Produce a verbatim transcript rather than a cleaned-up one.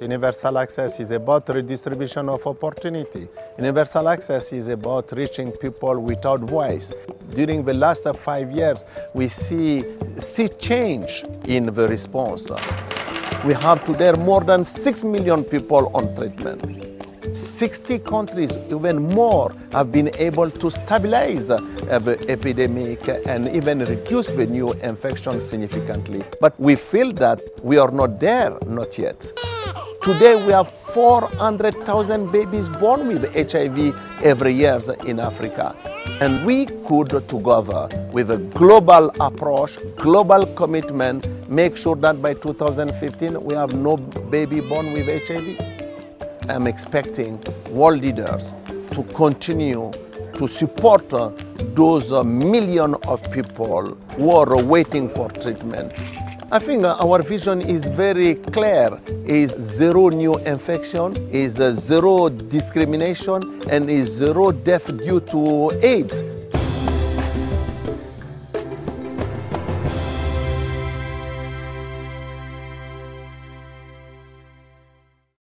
Universal access is about redistribution of opportunity. Universal access is about reaching people without voice. During the last five years, we see, see change in the response. We have today more than six million people on treatment. sixty countries, even more, have been able to stabilize uh, the epidemic and even reduce the new infection significantly. But we feel that we are not there, not yet. Today we have four hundred thousand babies born with H I V every year in Africa. And we could together, with a global approach, global commitment, make sure that by two thousand fifteen we have no baby born with H I V. I'm expecting world leaders to continue to support uh, those uh, millions of people who are waiting for treatment. I think uh, our vision is very clear, is zero new infection, is uh, zero discrimination, and is zero death due to AIDS.